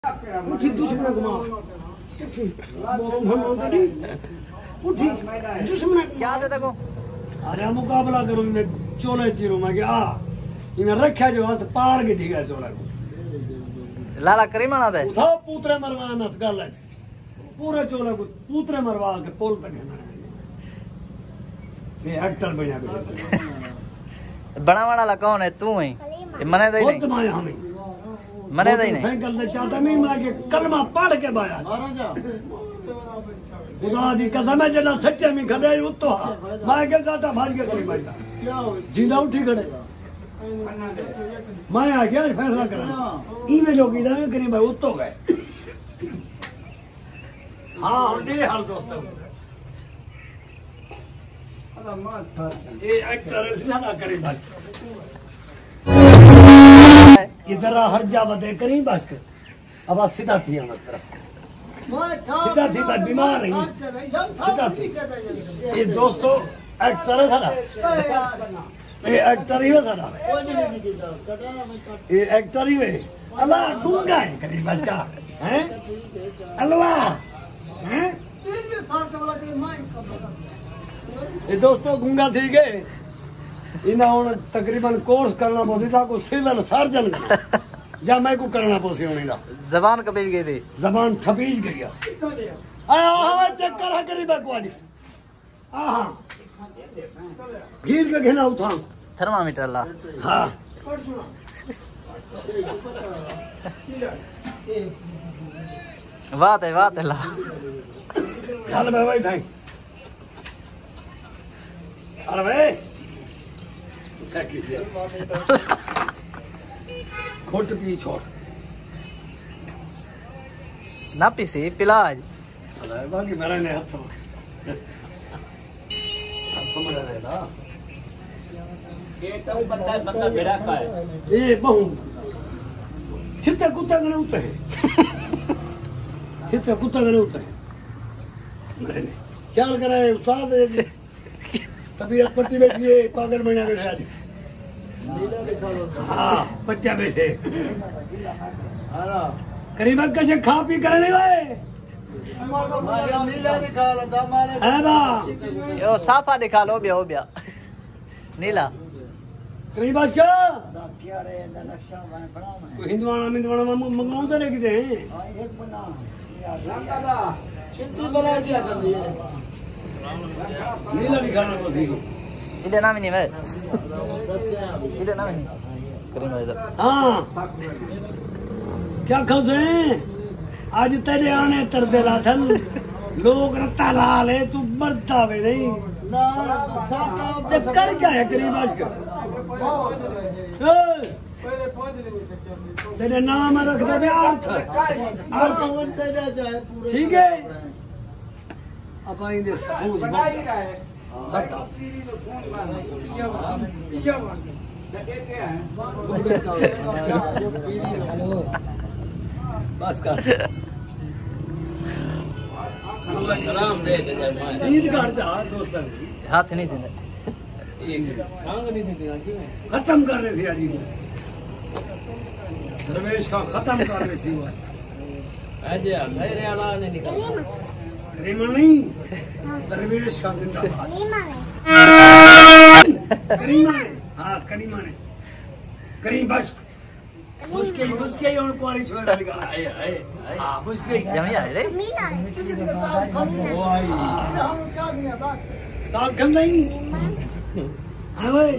उठी दुश्मन घुमा उठी दुश्मन क्या दे देखो। अरे मुकाबला करो मैं चोले चीरू मैं कि इन्हें रखा जो हाथ पार के थी गया चोला को लाला करीमा ना दे उठाओ पूतरे मरवा नस गल है पूरे चोले को पूतरे मरवा के पोल तक है ये एक्टर बना बना वाला कौन है तू ही मने दे नहीं तुम्हारे हमें मने दे नहीं साइकिल से चाहता नहीं मैं कि कलमा पढ़ के बाया खुदा दी कसम है जड़ा सच्चे में खड़े उतो मैं के जाता भाग के कोई बैठा जिंदा उठी खड़े मैं आ गया फैसला करा इने जो कीदा में करी भाई उतो गए हां दे हाल दोस्तों ये एक्टर ज्यादा करी बात इधर हर जा बदे करी बस अब सीधा थी मत तरफ सीधा थी बात बीमार रही सीधा थी ये दोस्तों एक्टर है सारा ये एक्टर ही है सारा ये एक्टर ही है अल्लाह गूंगा है करी बस का हैं अल्लाह हैं ये दोस्तों गूंगा थी गए इन्हें हुन तकरीबन कोर्स करना पोसी था को सिविल सर्जन जा मैं को करना पोसी होने दा जबान कपीज गई थी जबान थपीज गई आहा चक्कर है करी बकवादी आहा गिर के घेना उठा थर्मामीटर ला हां बात है ला चल भाई थाई अरे भाई खोट पी छोड़ ना पीसी पिलाज अरे बाकी मेरा ने हाथ मेरा ने ना ये तो बता बेड़ा का है ये बहु चित्ता कुत्ता गने उते है चित्ता कुत्ता गने उते है मैंने क्या करे उस्ताद तबीयत पट्टी बैठी है पागल महीना बैठे आज हाँ बच्चा बैठे करीबन कैसे खा पी करे नहीं भाई है ना यो साफा दिखा लो ब्या नीला करीबन क्या कोई हिंदुआना मंगवाओ तो नहीं किते नीला दिखाना तो सीखो इधर नाम नहीं मैं इधर नाम नहीं करीमा इधर हाँ क्या खुश हैं आज तेरे आने तरदेला थल लोग रत्ता लाल है तू मरता भी नहीं चक्कर क्या है करीब आज का तेरे नाम रख दे अर्थ ठीक है अब आएंगे सोच बस कर ईद कर जा दोस्तों हाथ नहीं देने खत्म कर रहे थे अजी दरवेश का खत्म कर रहे थी करीमा नहीं दरवेश का जिंदाबाद करीमा ने हाँ करीमा ने करीम बस मुस्के और कुआरी छोड़ लगा हाँ मुस्के जमी आ रे साग खन नहीं हाँ भाई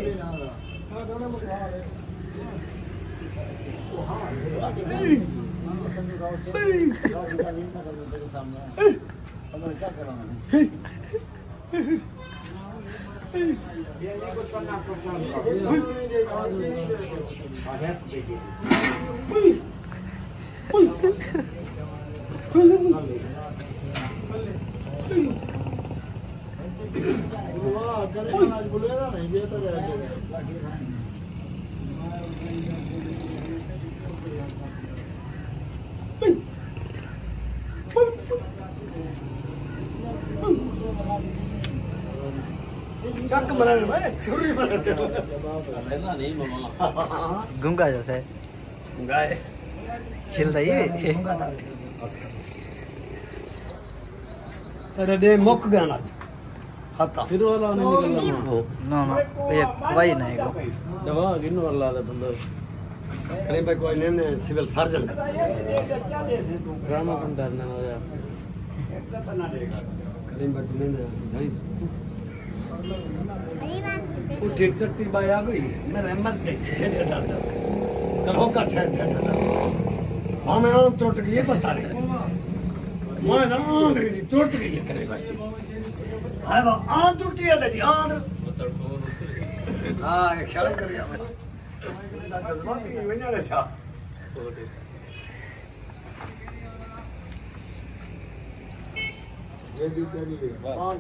चक मरा भाई छुरी मार गुंगा जैसे गाय खिलदा ही तेरे दे मुक गया ना हता फिर वाला नहीं निकलना ना ना ये भाई नहीं को दवा गिन वाला दा बंदा अरे भाई कोई लेने सिविल सर्जन ड्रामा बंदा ना हो जा करीम भाई लेने भाई उठी चट्टी बाई आ गई मेरे मर गई कल हो का ठहर हमें आम टूट गई बता रही मैं ना आम टूट गई है करे भाई हाय वो आम टूटी है तेरी आम हाँ एक ख्याल कर गया मैं ना जज्बा की वजह से छा ये भी तेरी पांच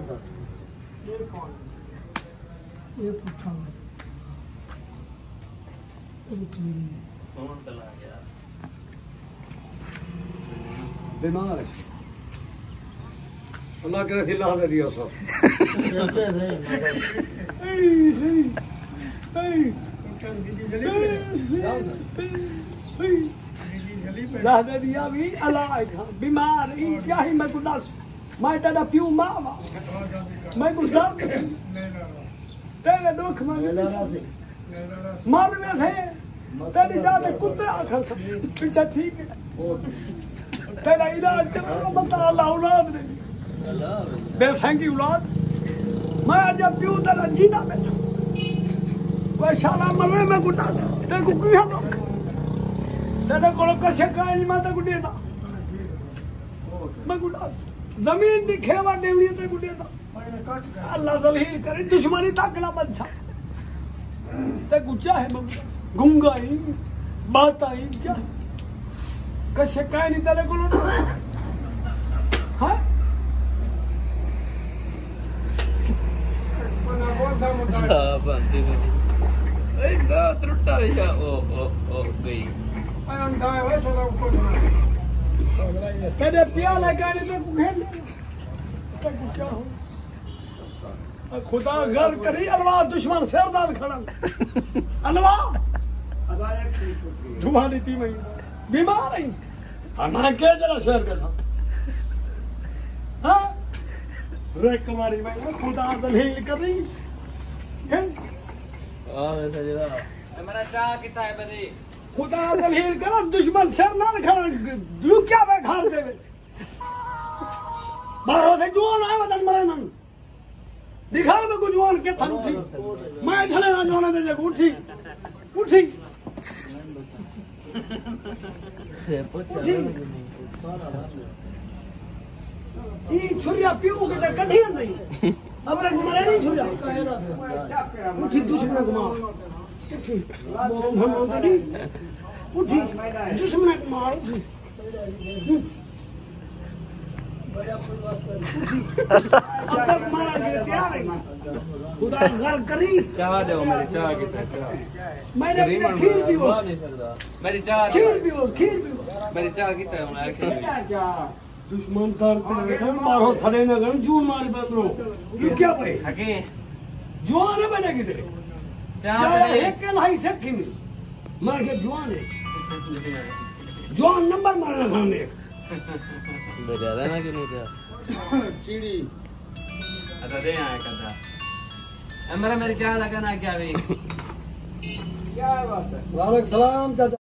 ये पूछा बीमार है अल्लाह करे थी लाह दे दिया सब लाह दे दिया भी अल्लाह बीमार क्या ही मैं गुनास मैं तेरा प्यू मावा मैं गुजार तेरे दुख में मर में थे तेरी जाते कुत्ते आखिर सब पीछे ठीक है तेरा इलाज करना बता अल्लाह औलाद ने बेफेंगी औलाद मैं जब प्यू तेरा जीना बैठा कोई शाला मरने में गुनास तेरे को क्यों लोग तेरे को कशे कायल माता गुड़े ना मैं गुनास जमीन दी खेवा देवली ते गुड़े ना अल्लाह दलील करे दुश्मनी ताकला बंसा ते गुचा है गुंगा ही बात आई क्या कशे काय नहीं तेरे को हां बंदी में ए दा त्रुटा या ओ गई अंधा है वैसे तो कुछ तेरे पिया लगा ने तो खेल ते क्या हो खुदा घर करी अलवा दुश्मन सरदार खड़ा अलवा तुम्हारी ती में बीमार है मैं के जरा शेर के साथ हां रे कुमारी में खुदा दलील करी वैसा जरा हमारा चाह कितना है बदी खुदा दलील करा दुश्मन सरदार खड़ा लुकिया पे घर दे बाहरों से जुआन आए वतन मरे नन दिखा मैं कुछ जुआन के थन उठी मैं थले ना जुआन दे जग उठी उठी उठी ई छुरिया पीऊ के कढी नहीं अब रे मरे नहीं छुरिया उठी दुश्मन घुमा उठी मोम हम नहीं उठी दुश्मन घुमा उठी अब तक मारा के तैयार है खुदा घर करी चाह दो मेरी चाह कितना चाह मैंने खीर भी हो मेरी चाह खीर भी हो मेरी चाह कितना है मैं क्या दुश्मन तर पे मारो सड़े न गन जून मार बंदरो ये क्या भाई हके जवान है बने किधर चाह एक के लाई से की मैं के जवान है जवान नंबर मारना खाने एक बजा देना कि नहीं था चीड़ी अच्छा दे आया कदा हमारा मेरी चाह लगा ना क्या भी क्या बात है वालेकुम सलाम चाचा।